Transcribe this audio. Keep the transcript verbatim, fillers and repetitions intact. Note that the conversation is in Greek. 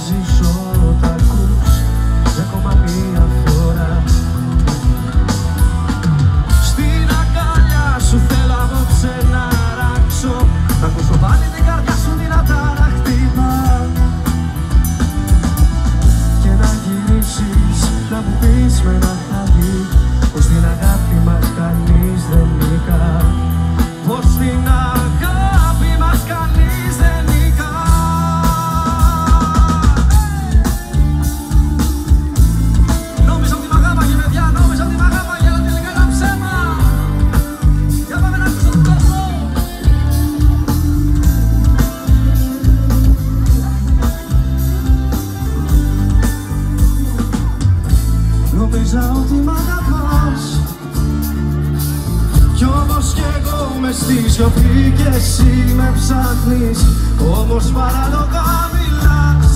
ζήσω τα ακούς για ακόμα μία φορά. Στην αγκαλιά σου θέλω απόψε να ράξω, να ακούσω πάλι την καρδιά σου δυνατά να χτυπά και να γυρίσεις να μου πεις με ένα χάδι πως την αγάπη μας κανείς δεν νικά, πως την αγάπη μας κανείς δεν νικά. Νόμιζα ότι μ' αγάπαγε παιδιά, νόμιζα ότι μ' αγάπαγε, αλλά τελικά ήταν ψέμα. Για πάμε να ακούσω τον κόσμο. Νόμιζα ότι μ' αγαπάς κι όμως κι εγώ μες στη σιωπή κι εσύ με ψάχνεις, όμως παράλογα μιλάς.